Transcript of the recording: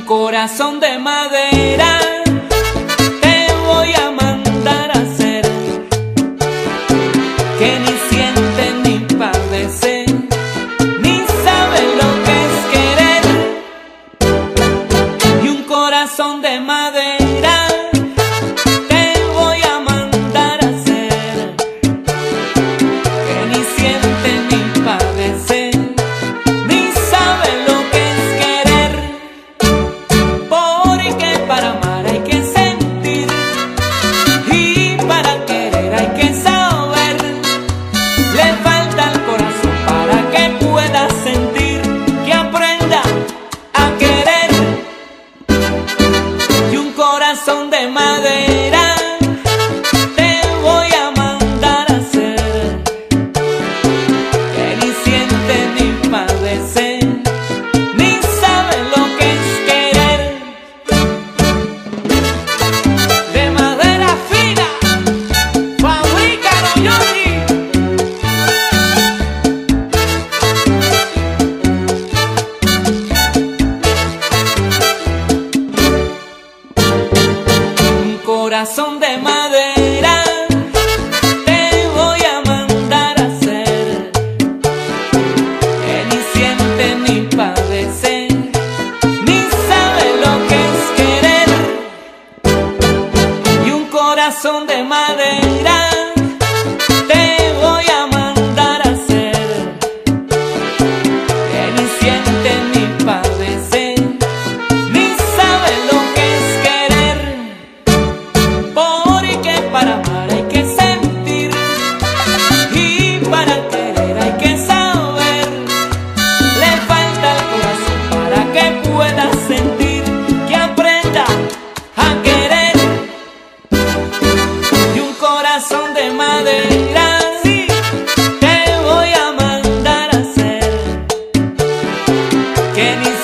corazón de madera te voy a mandar a hacer, que ni siente ni padece, ni sabe lo que es querer. Y un corazón de madera te voy a mandar a hacer, que ni siente ni padece, ni sabe lo que es querer. Porque para amar hay que sentir, y para querer hay que saber. Le falta el corazón para que pueda sentir, que aprenda a querer. Y un corazón de madera te voy a mandar a hacer, que ni siente ni padece, ni sabe lo que es querer. De madera fina, fabrícalo Johnny. Un corazón de madera te voy a mandar a hacer, que ni siente ni padece, ni sabe lo que es querer. Y un corazón de madera te voy a mandar a hacer, que ni siente ni padece, ni sabe lo que es querer. Porque para amar hay que sentir, y para querer hay que saber. Le falta el corazón para que pueda sentir, que aprenda a querer. Y un corazón de madera sí te voy a mandar a hacer, que ni